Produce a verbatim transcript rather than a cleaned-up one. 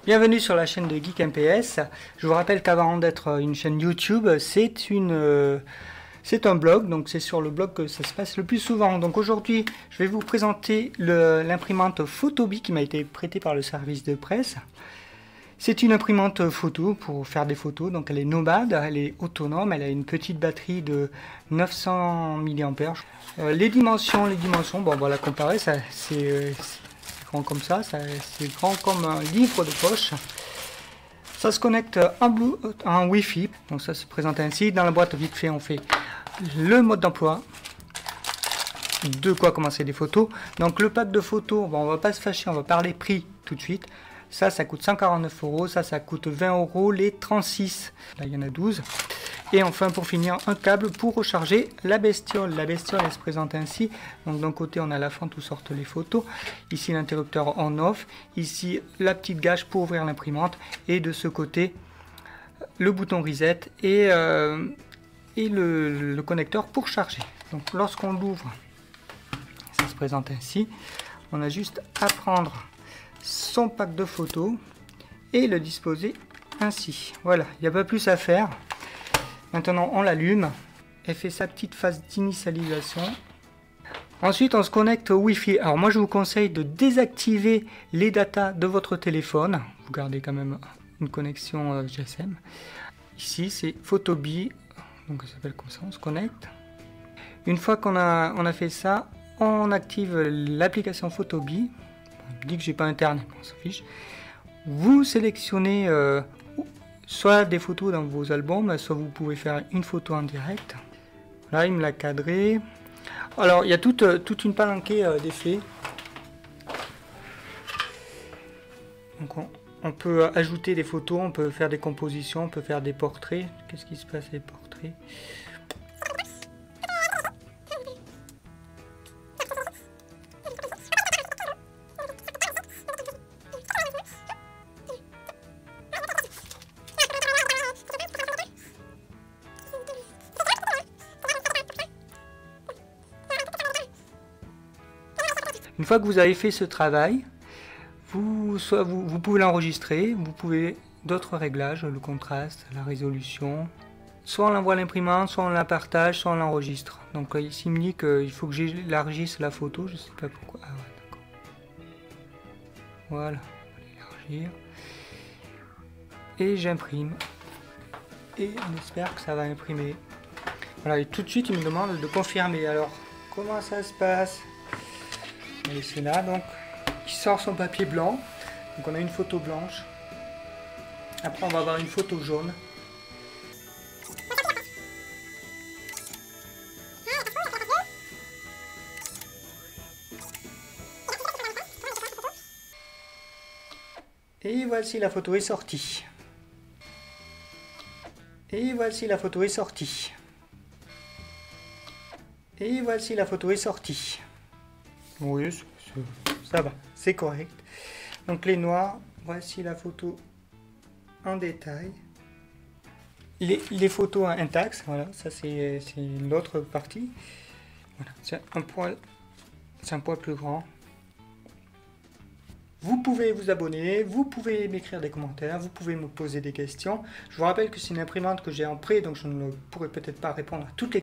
Bienvenue sur la chaîne de Geek M P S. Je vous rappelle qu'avant d'être une chaîne YouTube, c'est une, euh, c'est un blog, donc c'est sur le blog que ça se passe le plus souvent. Donc aujourd'hui, je vais vous présenter l'imprimante Photobee qui m'a été prêtée par le service de presse. C'est une imprimante photo pour faire des photos, donc elle est nomade, elle est autonome, elle a une petite batterie de neuf cents milliampères. Euh, les dimensions, les dimensions, bon, on va la comparer, ça c'est euh, comme ça, ça c'est grand comme un livre de poche. Ça se connecte en, Blue, en Wi-Fi, donc ça se présente ainsi. Dans la boîte, vite fait, on fait le mode d'emploi, de quoi commencer des photos. Donc le pack de photos, bon, on va pas se fâcher, on va parler prix tout de suite. Ça, ça coûte cent quarante-neuf euros, ça, ça coûte vingt euros, les trente-six, là il y en a douze. Et enfin, pour finir, un câble pour recharger la bestiole. La bestiole, elle se présente ainsi. Donc d'un côté, on a la fente où sortent les photos. Ici, l'interrupteur on-off. Ici, la petite gâche pour ouvrir l'imprimante. Et de ce côté, le bouton reset et, euh, et le, le connecteur pour charger. Donc lorsqu'on l'ouvre, ça se présente ainsi. On a juste à prendre son pack de photos et le disposer ainsi. Voilà, il n'y a pas plus à faire. Maintenant, on l'allume. Elle fait sa petite phase d'initialisation. Ensuite, on se connecte au Wi-Fi. Alors moi, je vous conseille de désactiver les datas de votre téléphone. Vous gardez quand même une connexion G S M. Ici, c'est Photobee. Donc, ça s'appelle comme ça. On se connecte. Une fois qu'on a, on a fait ça, on active l'application Photobee. On dit que j'ai pas internet, on s'en fiche. Vous sélectionnez euh, soit des photos dans vos albums, soit vous pouvez faire une photo en direct. Là, il me l'a cadré. Alors, il y a toute, toute une palanquée euh, d'effets. Donc, on, on peut ajouter des photos, on peut faire des compositions, on peut faire des portraits. Qu'est-ce qui se passe avec les portraits ? Une fois que vous avez fait ce travail, vous, soit vous, vous pouvez l'enregistrer, vous pouvez d'autres réglages, le contraste, la résolution. Soit on l'envoie à l'imprimante, soit on la partage, soit on l'enregistre. Donc ici il me dit qu'il faut que j'élargisse la photo, je ne sais pas pourquoi. Ah ouais, d'accord. Voilà, on va l'élargir. Et j'imprime. Et on espère que ça va imprimer. Voilà, et tout de suite il me demande de confirmer. Alors, comment ça se passe ? Et c'est là, donc, il sort son papier blanc. Donc on a une photo blanche. Après on va avoir une photo jaune. Et voici la photo est sortie. Et voici la photo est sortie. Et voici la photo est sortie. Oui, ça va, c'est correct. Donc les noirs, voici la photo en détail. Les, les photos intactes, voilà, ça c'est l'autre partie. Voilà, c'est un poil, c'est un poil plus grand. Vous pouvez vous abonner, vous pouvez m'écrire des commentaires, vous pouvez me poser des questions. Je vous rappelle que c'est une imprimante que j'ai en prêt, donc je ne pourrai peut-être pas répondre à toutes les